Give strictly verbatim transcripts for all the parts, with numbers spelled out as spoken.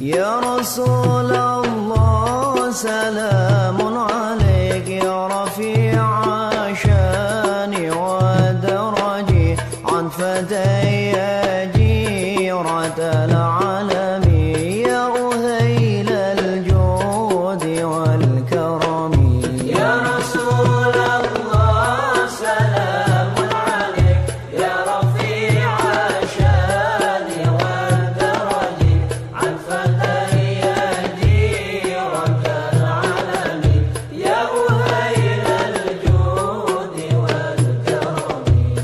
يا رسول الله سلام عليك يا رفيع شاني ودرجي عن فتي جيرة العالم يا أهيل الجود والكرم يا رسول الله سلام عليك يا رفيع شاني ودرجي عن فتي جيرة العالم يا أهيل الجود والكرم.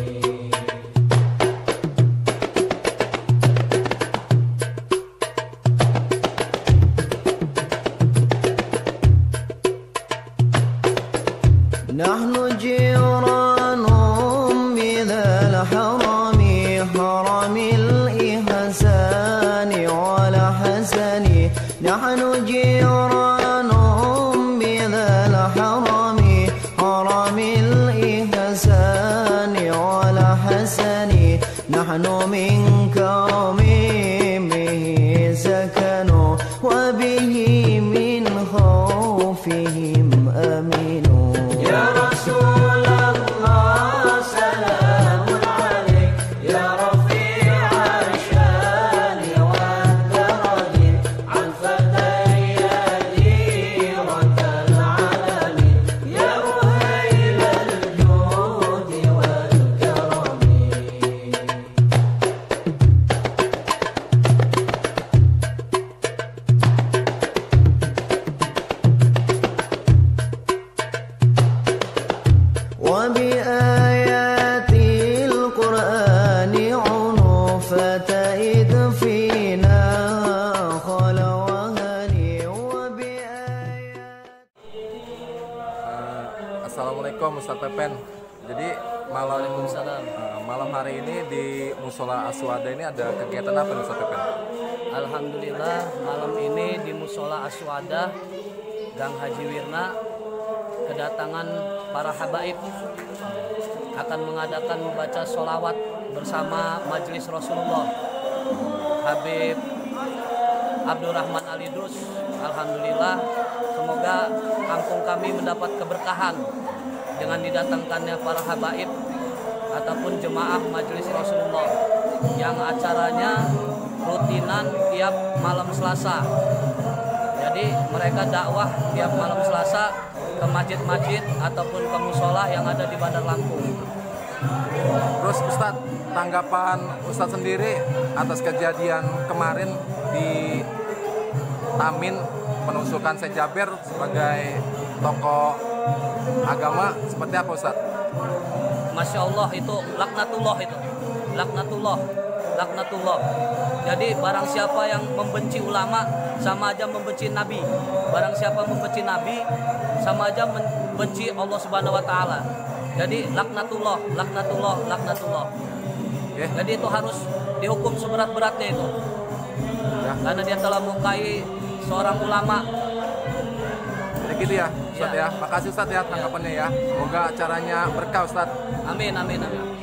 نحن جيرانهم بذا الحرم حرم الإحسان والحسن نحن جيرانهم بذا الحرم حرم الإحسان والحسن نحن من كرم به سكنوا وبه من خوفهم أمنوا يا رسول الله سلام عليك يا رفيع الشان والدرج عن فتي جيرة العالم يا أهيل الجود والكرم. وبآيات القرآن عنف فتئذ فينا خلوهني وبآيات. Assalamualaikum Ustaz Pepen. Jadi malam uh, malam hari ini di Musola Aswada ini ada kegiatan apa nih Ustaz Pepen? Alhamdulillah malam ini di Musola Aswada Gang Haji Wirna kedatangan para habaib akan mengadakan membaca sholawat bersama Majelis Rasulullah Habib Abdurrahman Alidrus. Alhamdulillah semoga kampung kami mendapat keberkahan dengan didatangkannya para habaib ataupun jemaah Majelis Rasulullah yang acaranya rutinan tiap malam Selasa. Jadi mereka dakwah tiap malam Selasa ke masjid-masjid ataupun ke musola yang ada di Bandar Lampung. Terus Ustadz, tanggapan Ustadz sendiri atas kejadian kemarin di Tamin penusukan Syekh Jabir sebagai tokoh agama seperti apa Ustadz? Masya Allah, itu laknatullah, itu laknatullah, laknatullah. Jadi barang siapa yang membenci ulama sama aja membenci Nabi. Barang siapa membenci Nabi sama aja membenci Allah Subhanahu wa taala. Jadi laknatullah, laknatullah, laknatullah. Okay. Jadi itu harus dihukum seberat-beratnya itu. Ya. Karena dia telah melukai seorang ulama. Jadi gitu ya, Ustaz ya. ya. Makasih Ustaz ya tanggapannya ya. Semoga acaranya berkah Ustaz. Amin, amin, amin.